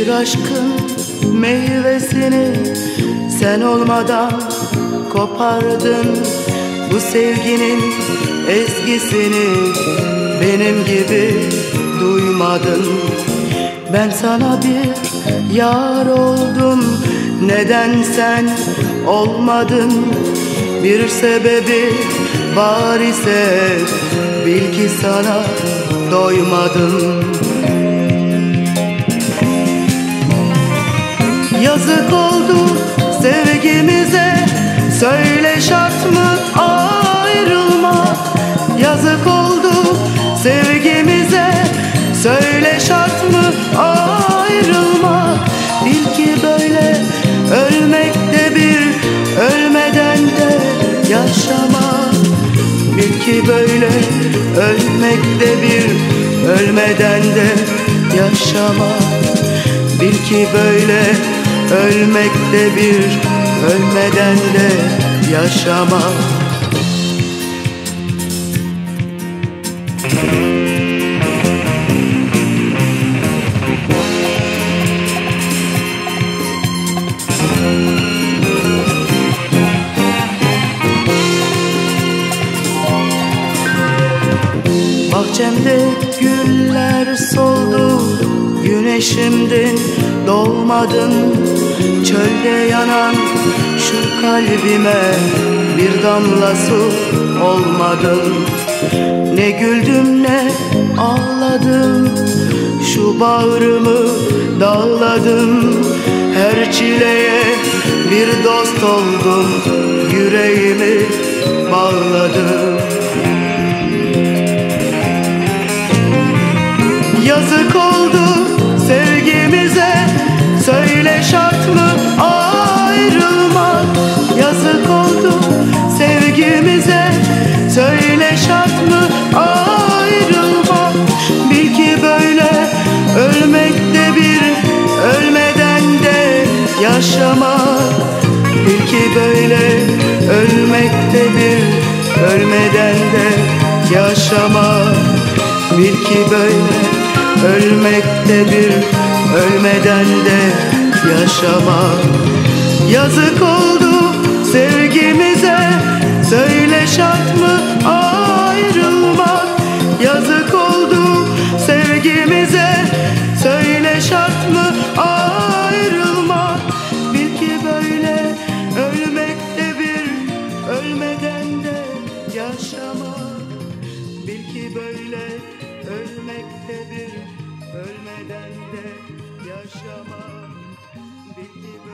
Bir aşkın meyvesini sen olmadan kopardın. Bu sevginin ezgisini benim gibi duymadın. Ben sana bir yar oldum, neden sen olmadın? Bir sebebi var ise bil ki sana doymadım. Yazık oldu sevgimize, söyle şart mı ayrılmak? Yazık oldu sevgimize, söyle şart mı ayrılmak? Bil ki böyle ölmek de bir, ölmeden de yaşamak. Bil ki böyle ölmek de bir, ölmeden de yaşamak. Bil ki böyle ölmek de bir, ölmeden de yaşamak. Bahçemde güller soldu, güneşimdin doğmadın. Çölde yanan şu kalbime bir damla su olmadın. Ne güldüm ne ağladım, şu bağrımı dağladım. Her çileye bir dost oldum, yüreğimi bağladım. Yazık oldu sevgimize, söyle şart mı ayrılmak? Yazık oldu sevgimize, söyle şart mı ayrılmak? Bil ki böyle ölmek de bir, ölmeden de yaşamak. Bil ki böyle ölmek de bir, ölmeden de yaşamak. Bil ki böyle ölmek de bir, ölmeden de yaşamak. Yazık oldu sevgimize, söyle şart mı ayrılmak? Yazık oldu sevgimize, söyle şart mı ayrılmak? Bil ki böyle ölmek de bir, ölmeden de yaşamak. Bil ki böyle ölmek de bir, ölmeden de yaşamak. Bil ki